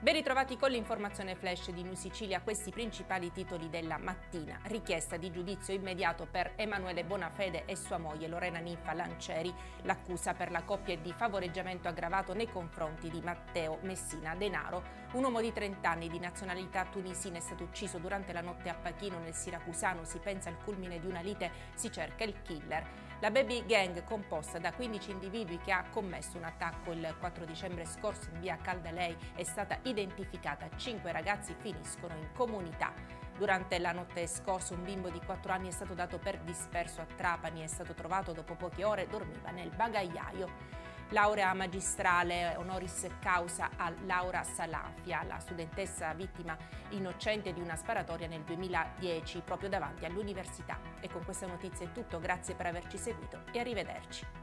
Ben ritrovati con l'informazione flash di New Sicilia, questi principali titoli della mattina. Richiesta di giudizio immediato per Emanuele Bonafede e sua moglie Lorena Ninfa Lancieri. L'accusa per la coppia è di favoreggiamento aggravato nei confronti di Matteo Messina Denaro. Un uomo di 30 anni di nazionalità tunisina è stato ucciso durante la notte a Pachino nel Siracusano. Si pensa al culmine di una lite, si cerca il killer. La baby gang, composta da 15 individui che ha commesso un attacco il 4 dicembre scorso in via Caldalei, è stata identificata. 5 ragazzi finiscono in comunità. Durante la notte scorsa un bimbo di 4 anni è stato dato per disperso a Trapani, è stato trovato dopo poche ore, dormiva nel bagagliaio. Laurea magistrale honoris causa a Laura Salafia, la studentessa vittima innocente di una sparatoria nel 2010 proprio davanti all'università. E con questa notizia è tutto, grazie per averci seguito e arrivederci.